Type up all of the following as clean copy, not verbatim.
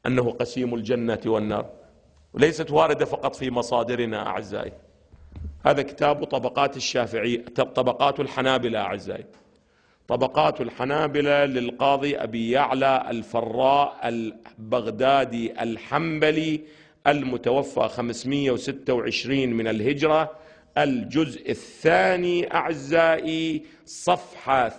أنه قسيم الجنة والنار، وليست واردة فقط في مصادرنا أعزائي. هذا كتاب طبقات الشافعي، طبقات الحنابلة أعزائي، طبقات الحنابلة للقاضي أبي يعلى الفراء البغدادي الحنبلي المتوفى 526 من الهجرة، الجزء الثاني أعزائي صفحة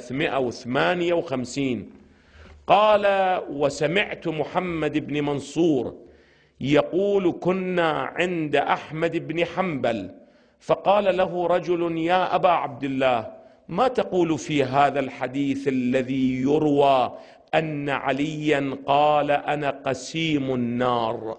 358. قال: وسمعت محمد بن منصور يقول: كنا عند أحمد بن حنبل فقال له رجل: يا أبا عبد الله، ما تقول في هذا الحديث الذي يروى أن عليا قال: أنا قسيم النار؟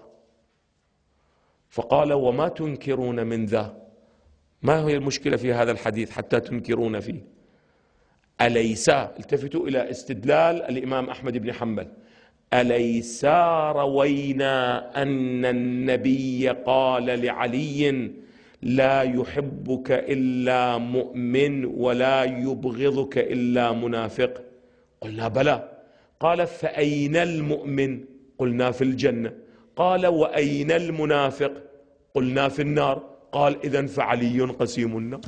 فقال: وما تنكرون من ذا؟ ما هي المشكلة في هذا الحديث حتى تنكرون فيه؟ أليس، التفتوا إلى استدلال الإمام أحمد بن حنبل، أليس روينا أن النبي قال لعلي: لا يحبك إلا مؤمن ولا يبغضك إلا منافق؟ قلنا: بلى. قال: فأين المؤمن؟ قلنا: في الجنة. قال: وأين المنافق؟ قلنا: في النار. قال: إذن فعلي قسيم النار.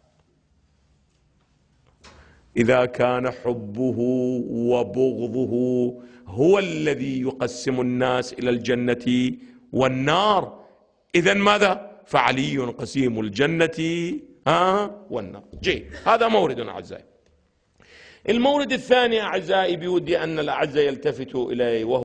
إذا كان حبه وبغضه هو الذي يقسم الناس إلى الجنة والنار، إذن ماذا؟ فعلي قسيم الجنة والنار. جيد، هذا مورد أعزائي. المورد الثاني أعزائي بودي أن الأعزاء يلتفتوا إليه، وهو